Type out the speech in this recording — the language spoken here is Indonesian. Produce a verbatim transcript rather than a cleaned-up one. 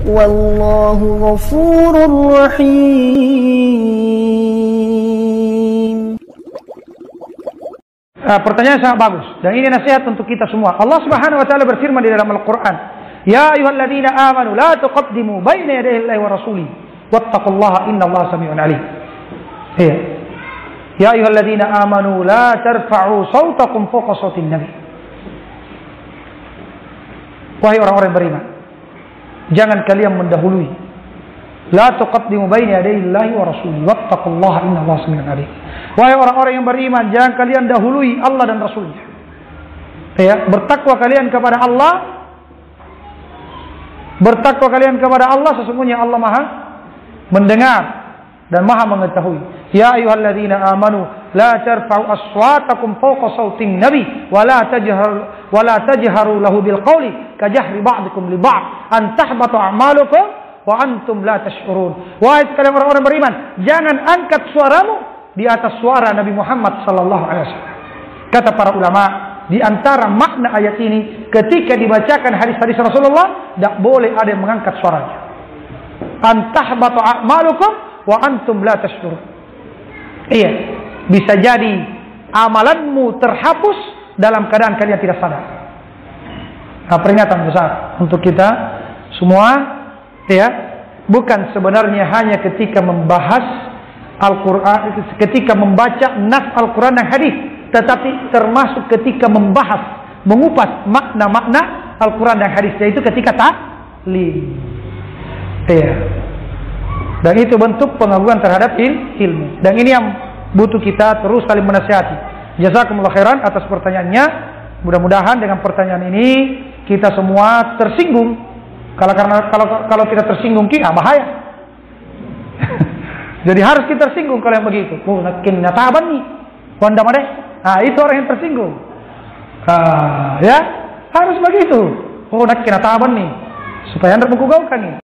Wallahu ghafurur rahim. Uh, pertanyaan sangat bagus dan ini nasihat untuk kita semua. Allah Subhanahu wa taala berfirman di dalam Al-Qur'an, "Ya ayyuhalladzina amanu la tuqaddimu baina yaday Allahi wa rasulih wattaqullaha innallaha samii'un 'aliim." Iya. Ya ayyuhalladzina amanu la tarfa'u sautakum fawqa sautin nabi. Wahai orang-orang yang beriman, jangan kalian mendahului. La tuqaddimu baina yaday Allahi wa rasulih wattaqullaha innallaha samii'un 'aliim. Wahai orang-orang yang beriman, jangan kalian dahului Allah dan Rasulnya. Ya, bertakwa kalian kepada Allah. Bertakwa kalian kepada Allah, sesungguhnya Allah Maha mendengar dan Maha mengetahui. Ya ayyuhalladzina amanu la tarfa'u aswatakum fawqa sautin nabi wa la tajharu wa la tajharu lahu bil qawli kajahri ba'dikum li ba'd an tahbata a'malukum wa antum la tash'urun. Wahai sekalian orang-orang beriman, jangan angkat suaramu di atas suara Nabi Muhammad sallallahu alaihi wasallam. Kata para ulama, di antara makna ayat ini, ketika dibacakan hadis-hadis Rasulullah, tidak boleh ada yang mengangkat suaranya. Antahbatu a'malukum wa antum la tash'urun. Iya, bisa jadi amalanmu terhapus dalam keadaan kalian tidak sadar. Nah, peringatan besar untuk kita semua, ya, bukan sebenarnya hanya ketika membahas Al-Quran, ketika membaca nas Al-Quran dan hadis, tetapi termasuk ketika membahas, mengupas makna-makna Al-Quran dan hadis, yaitu ketika taklim. Ya. Dan itu bentuk pengagungan terhadap il, ilmu. Dan ini yang butuh kita terus saling menasihati. Jazakumullah khairan atas pertanyaannya. Mudah-mudahan dengan pertanyaan ini kita semua tersinggung. Kalau karena kalau kalau tidak tersinggung kita bahaya. Jadi harus kita tersinggung kalau yang begitu. Oh, nakin nataban nih. Wanda made. Nah, itu orang yang tersinggung. Ah, ya, harus begitu. Oh, nakin nataban nih. Supaya Anda mengugaukan nih.